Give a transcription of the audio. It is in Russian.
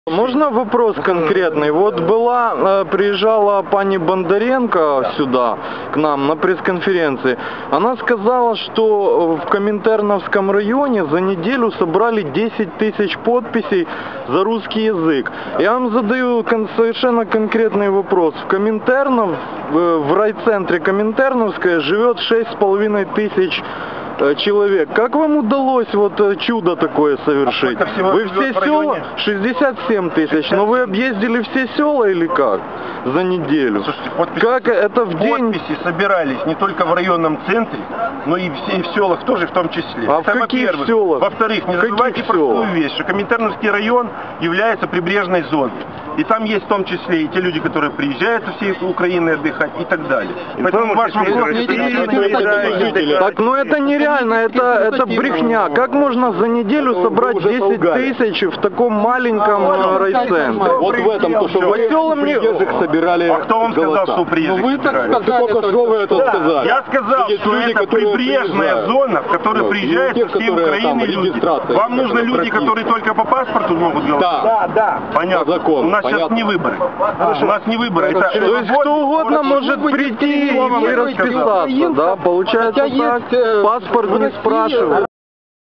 Можно вопрос конкретный? Вот приезжала пани Бондаренко сюда, к нам, на пресс-конференции. Она сказала, что в Коминтерновском районе за неделю собрали 10 тысяч подписей за русский язык. Я вам задаю совершенно конкретный вопрос. В Коминтернов, в райцентре Коминтерновская живет 6,5 тысяч человек. Как вам удалось чудо такое совершить? Вы все села? 67 тысяч. Но вы объездили все села или как? За неделю. Слушайте, подписи, как это в день? Подписи собирались не только в районном центре, но и в селах тоже в том числе. А это в каких селах? Во-вторых, не забывайте простую вещь, что Коминтерновский район является прибрежной зоной. И там есть в том числе и те люди, которые приезжают со всей Украины отдыхать и так далее. Поэтому ваш вопрос... Так, ну это нереально, это брехня. Как можно за неделю собрать 10 тысяч в таком маленьком райцентре? Вот в этом, то, что в приезжих собирали. А кто вам сказал, что приезжих вы так собирали? сказали, только что вы это сказали. Я сказал, что люди, это прибрежная зона, в которой приезжают со всей Украины люди. Вам нужны люди, которые только по паспорту могут голосовать? Да. Понятно. У нас сейчас не выборы. У нас не выборы. То есть кто угодно может прийти и расписаться, да? Получается так, паспорт не спрашивают.